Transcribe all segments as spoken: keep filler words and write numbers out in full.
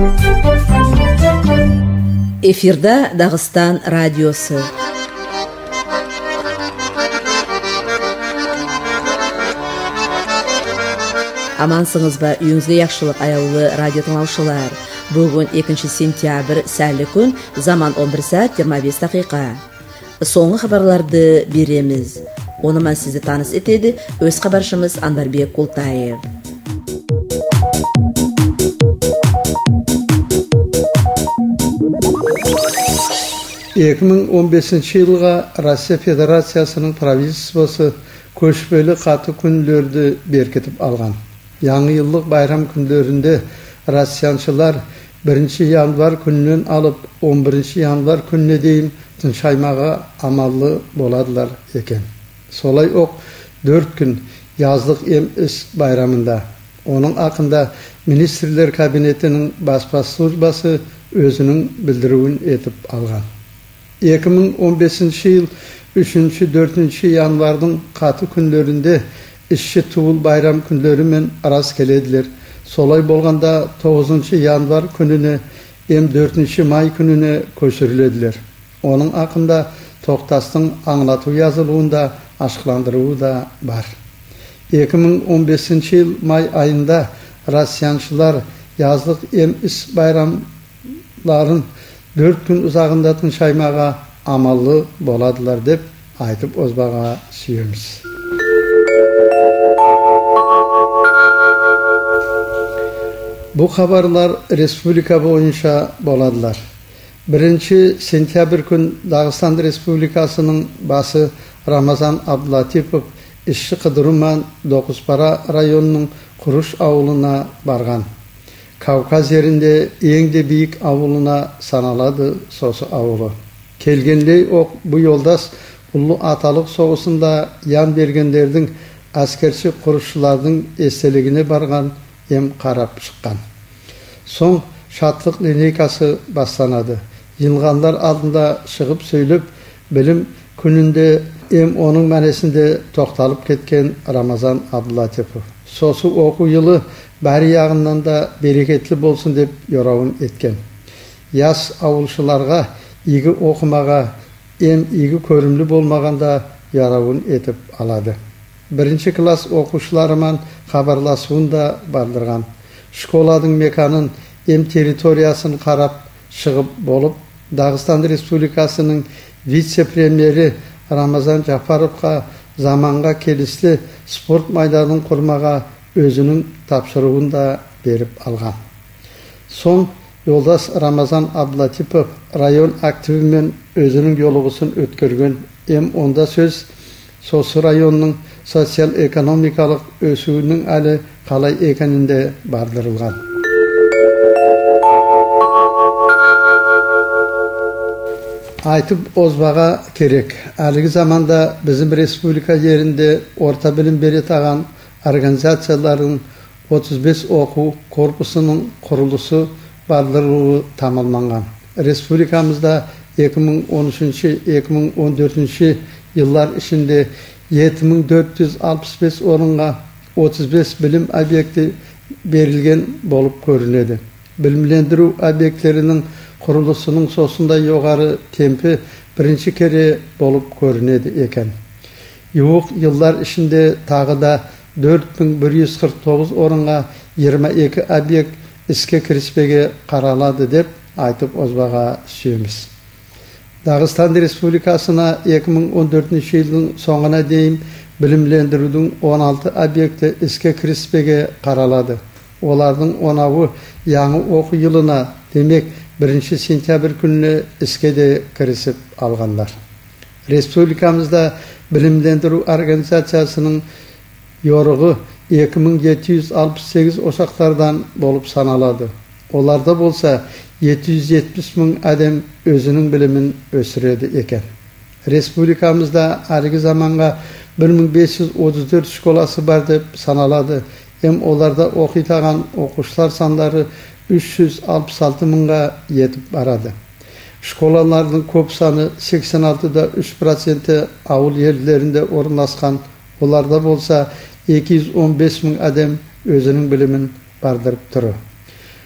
Эфирда Дагыстан радиосы. Амансыңыз ба, үйіңізде яқшылық аялы радио тыңлаушылар. Бүгін екінші сентябрь сәлі күн, заман он бір сәт жиырма бес дақиқа. Соңғы хабарларды береміз. Оны мен сізді таныс етеді, өз хабаршымыз Андарбек Култаев. екі мың он бесінші жылға Россия Федерациясының правительствосы көшпелі қаты күндерді беркетіп алған. Яңы жылдық байрам күндерінде россияншылар бірінші январ күнінен алып он бірінші январ күніне дейін тыншаймаға амаллы боладылар екен. Солай оқ төрт күн яздық ем іс байрамында. Оның ақында министрлер кабинетінің баспасөз службасы өзінің білдіруін етіп алған. екі мың он бесінші жыл үшінші төртінші январдың қаты күндерінде ішші туыл байрам күндері мен арас келеділер. Солай болғанда тоғызыншы январ күніне ем төртінші май күніне көшіріледілер. Оның ақында тоқтастың аңлату yazылуында ашқыландыруы да бар. екі мың он бесінші жыл май айында россияншылар яздық ем іс байрамларын төрт күн ұзағында тыншаймаға амаллы боладылар деп айтып озбаға сүйеміз. Бұл хабарлар республика бойынша боладылар. бірінші сентябрь күн Дағыстан Республикасының басы Рамазан Абдулатипов ішші қыдырыман Доқыспара районының Құрыш ауылына барған. Кавказ жерінде ең де биік ауылына саналады сосы ауылы. Келгендей оқ бұл yolдас ұлы аталық соғысында ян бергендердің әскерші құрышшылардың естелігіне барған ем қарап шыққан. Соң шатлық линейкасы бастанады. Йылғандар алдында шығып сөйлеп, білім күнінде ем оның мәнесінде тоқталып кеткен Рамазан Абдулатипов. Сосы оқу yılı бәрі яғынан да берекетлі болсын деп yorauын еткен. Яс ауылшыларға игі оқымаға, ем игі көрімлі болмағанда yorauын етіп алады. Бірінші класс оқушыларымен хабарласуын да бардырған. Школадың меканын, ем территориясын қарап шығып болып, Дағыстан Республикасының вице-премьері Рамазан Жапаровқа заманға келісті спорт майданын құрмаға өзінің тапшыруын да беріп алған. Соң yolдас Рамазан Абдулатипов район активімен өзінің yolығысын өткерген. Ем онда сөз сосы районның социал-экономикалық өсуінің әлі қалай екенінде бардырылған. Айтып озбаға керек. Әлгі заманда bizim республика жерінде орта білім бере таған организациялардың отыз бес оқу корпусының құрылысы бардырылуы тамамlanған. Республикамызда екі мың он үшінші - екі мың он төртінші yıllar ішінде жеті мың төрт жүз алпыс бес орынға отыз бес білім объекті берілген болып көрінеді. Білімлендіру объекттерінің құрылысының сосында жоғары темпі бірінші кере болып көрінеді екен. Юық yıllar ішінде тағы да төрт мың бір жүз қырық тоғыз орынға жиырма екі объект іске кіріспеге қаралады деп айтып озбаға сүйеміз. Дағыстан Республикасына екі мың он төртінші жылдың соңына дейін білімлендірудің он алты объекті іске кіріспеге қаралады. Олардың онауы яңы оқу yılına, демек бірінші сентябрь күніне іске де кірісіп алғандар. Республикамызда білімлендіру организациясының yorығы екі мың жеті жүз алпыс сегіз ошақтардан болып саналады. Оларда болса жеті жүз жетпіс мың адам өзінің білімін өсіреді екен. Республикамызда әлгі заманға бір мың бес жүз отыз төрт школасы бар деп саналады. Hem оларда оқитаған оқушылар сандары үш жүз алпыс алты мыңға етіп барады. Школалардың көп саны сексен алты да үш проценті ауыл жерлерінде орналасқан. Оларда болса екі жүз он бес мың адам өзінің білімін бардырып тұр.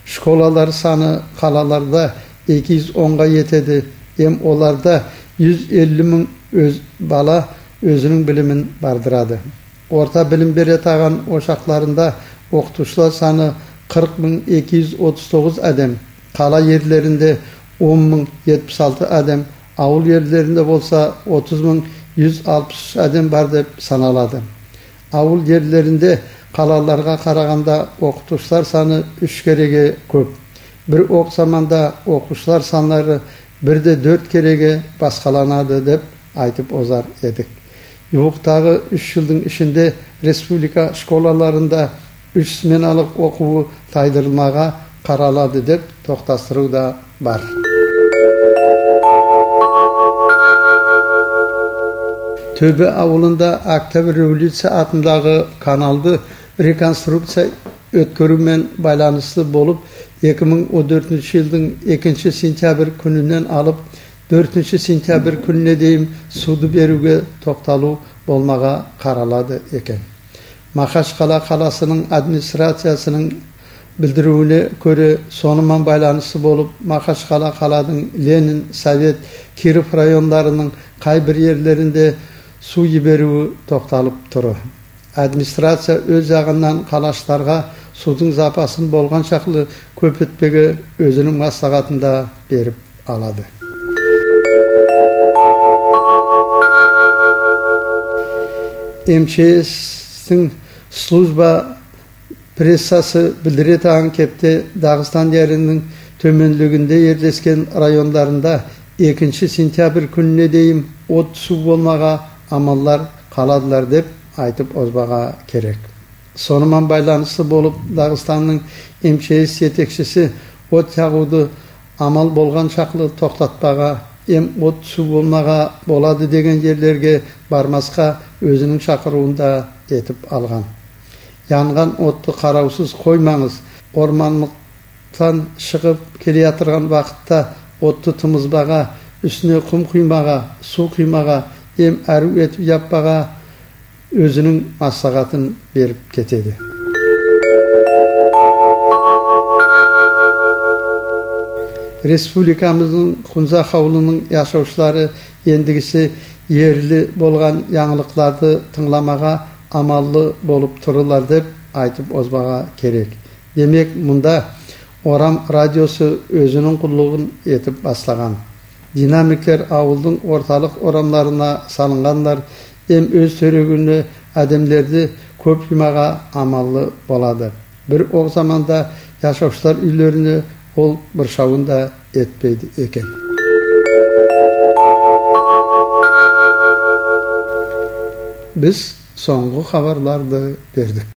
Şkolalar sany kalalarda iki yüz onga yetedi. Hem olarda yüz elli ming öz bala özünün bilimin bardırады. Orta bilim beretagan oşaklarında okutuşlar sany kırk ming iki yüz otuz toğuz adam. Kala yerlerinde on ming yetmiş altı adam. Avul yerlerinde bolsa otuz ming yüz altmış üç adam bar dep sanaladı. Avul yerlerinde kalalarga karaganda okutuşlar sany üç kerege köp. Bir ok zamanda okuşlar sanları bir de dört kerege baskalanады dep aytıp ozar edik. Yuqtagı üç yıldın içinde respublika şkolalarında üç smenalık okuwu taydırılmaga karaladı dep toktastırуу da bar. Töbe avulunda Oktyabr Revolüsiya adındagı kanaldı rekonstruksiya ötkörümen baylanışlı bolup iki ming on dördüncü yıldın ikinci sentyabr gününden alıp dördüncü sentyabr gününe deyim sudu berүүge toktalуу bolmaga karaladı eken. Makaçkala kalasının administrasiyasının bildirүүne köre sonuman baylanışlı bolup Makaçkala kaladın Lenin, Sovet, Kirov rayonlarının kay bir yerlerinde su yiberүү toktalıp turu. Administrasiya öz yagından kalaşlarga sudun zapasın bolgan şaklı köpetpege özünün maslahatında berip aladı. M Ç S'in slujba pressası bildiretagan kepte Dağıstan yerinin tömönlüğünde yerleşken rayonlarında ikinci sentyabr gününe deyim ot su bolmaga amallar kaladılar dep aytıp ozbaga kerek. Sonuman baylanışlı bolup Dağıstan'ın M Ç S yetekçisi ot yağudu amal bolgan şaklı toktatpaga hem ot su bolmaga boladı degen yerlerge barmaska özünün şakıruunda etip algan. Yangan ottu karausuz koymanız, ormanlıktan çıkıp keleyatırgan vakıtta ottu tımızbaga, üstüne kum kuymaga, su kuymaga, hem arı etip yappaga özünün maslahatın berip ketedi. Respublikamızın Hunza Havlu'nun yaşauşları endigisi yerli bolgan yanılıklardı tınlamaga amallı bolup tururlar dep aytıp ozbaga kerek. Demek munda Oram radyosu özünün kulluğun etip baslagan. Dinamikler avuldun ortalık oramlarına salınganlar hem öz törөгünü ademlerdi köp yumaga amallı boladı. Bir o zamanda yaşauşlar üllerini ol bir şavunda etpeydi eken. Biz soňgu habarlарды berdik.